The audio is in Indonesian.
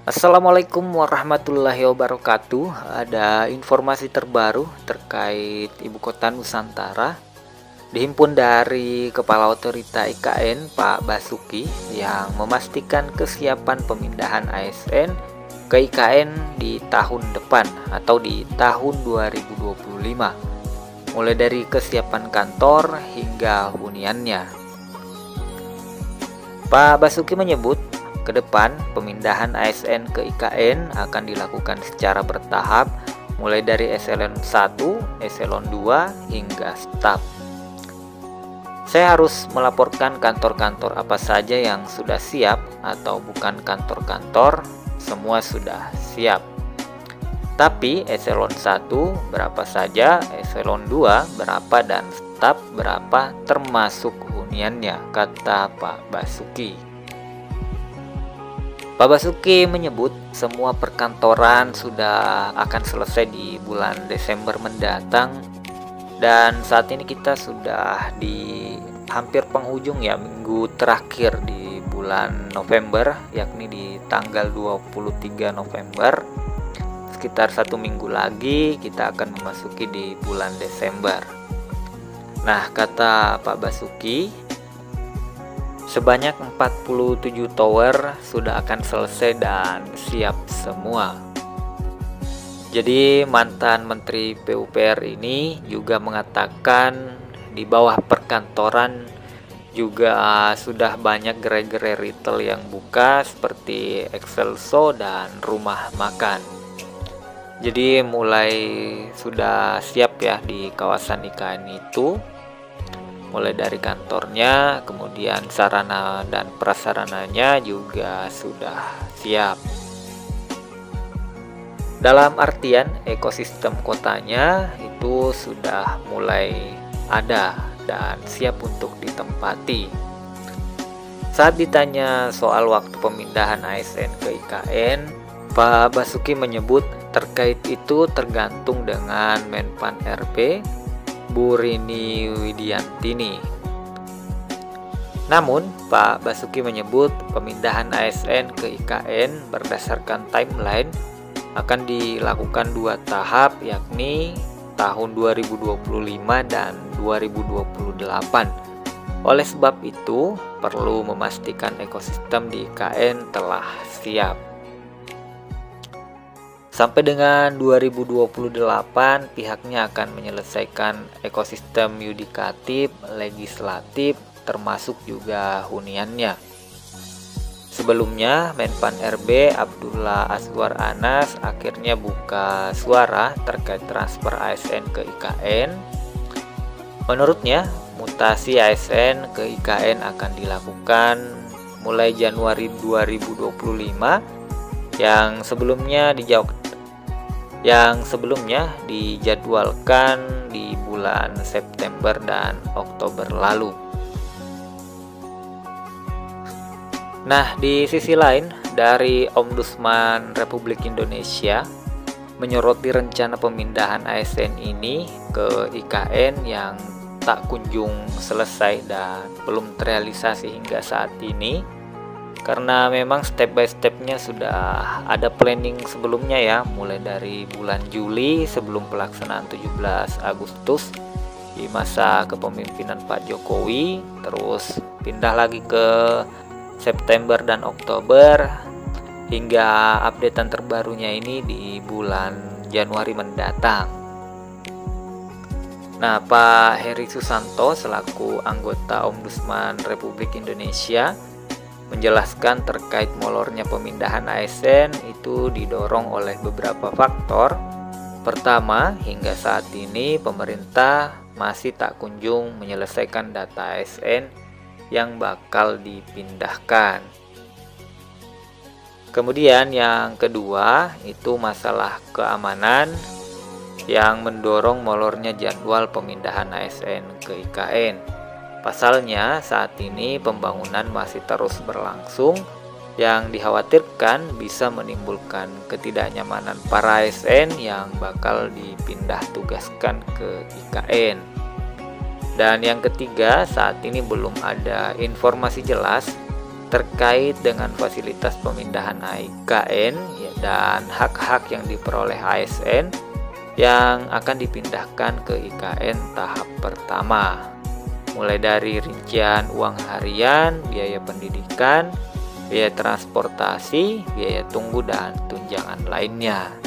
Assalamualaikum warahmatullahi wabarakatuh. Ada informasi terbaru terkait Ibu Kota Nusantara. Dihimpun dari Kepala Otorita IKN Pak Basuki yang memastikan kesiapan pemindahan ASN ke IKN di tahun depan atau di tahun 2025. Mulai dari kesiapan kantor hingga huniannya. Pak Basuki menyebut ke depan, pemindahan ASN ke IKN akan dilakukan secara bertahap, mulai dari eselon 1, eselon 2, hingga staf. Saya harus melaporkan kantor-kantor apa saja yang sudah siap atau bukan kantor-kantor, semua sudah siap. Tapi eselon 1 berapa saja, eselon 2 berapa, dan staf berapa termasuk huniannya, kata Pak Basuki. Pak Basuki menyebut semua perkantoran sudah akan selesai di bulan Desember mendatang, dan saat ini kita sudah di hampir penghujung ya, minggu terakhir di bulan November, yakni di tanggal 23 November. Sekitar 1 minggu lagi kita akan memasuki di bulan Desember. Nah, kata Pak Basuki, sebanyak 47 tower sudah akan selesai dan siap semua. Jadi mantan Menteri PUPR ini juga mengatakan di bawah perkantoran juga sudah banyak gerai-gerai retail yang buka seperti Excelso dan rumah makan. Jadi mulai sudah siap ya di kawasan IKN itu. Mulai dari kantornya, kemudian sarana dan prasarananya juga sudah siap. Dalam artian ekosistem kotanya itu sudah mulai ada dan siap untuk ditempati. Saat ditanya soal waktu pemindahan ASN ke IKN, Pak Basuki menyebut terkait itu tergantung dengan Menpan RB Bu Rini Widiantini. Namun, Pak Basuki menyebut pemindahan ASN ke IKN berdasarkan timeline akan dilakukan 2 tahap, yakni tahun 2025 dan 2028. Oleh sebab itu, perlu memastikan ekosistem di IKN telah siap. Sampai dengan 2028, pihaknya akan menyelesaikan ekosistem yudikatif, legislatif, termasuk juga huniannya. Sebelumnya, Menpan RB Abdullah Azwar Anas akhirnya buka suara terkait transfer ASN ke IKN. Menurutnya, mutasi ASN ke IKN akan dilakukan mulai Januari 2025 yang sebelumnya dijadwalkan di bulan September dan Oktober lalu. Nah, di sisi lain, dari Ombudsman Republik Indonesia menyoroti rencana pemindahan ASN ini ke IKN yang tak kunjung selesai dan belum terrealisasi hingga saat ini. Karena memang step by stepnya sudah ada planning sebelumnya ya, mulai dari bulan Juli sebelum pelaksanaan 17 Agustus di masa kepemimpinan Pak Jokowi, terus pindah lagi ke September dan Oktober, hingga updatean terbarunya ini di bulan Januari mendatang. Nah, Pak Heri Susanto selaku anggota Ombudsman Republik Indonesia menjelaskan terkait molornya pemindahan ASN itu didorong oleh beberapa faktor. Pertama, hingga saat ini pemerintah masih tak kunjung menyelesaikan data ASN yang bakal dipindahkan. Kemudian yang kedua, itu masalah keamanan yang mendorong molornya jadwal pemindahan ASN ke IKN. Pasalnya, saat ini pembangunan masih terus berlangsung yang dikhawatirkan bisa menimbulkan ketidaknyamanan para ASN yang bakal dipindah tugaskan ke IKN. Dan yang ketiga, saat ini belum ada informasi jelas terkait dengan fasilitas pemindahan IKN ya, dan hak-hak yang diperoleh ASN yang akan dipindahkan ke IKN tahap pertama, mulai dari rincian uang harian, biaya pendidikan, biaya transportasi, biaya tunggu, dan tunjangan lainnya.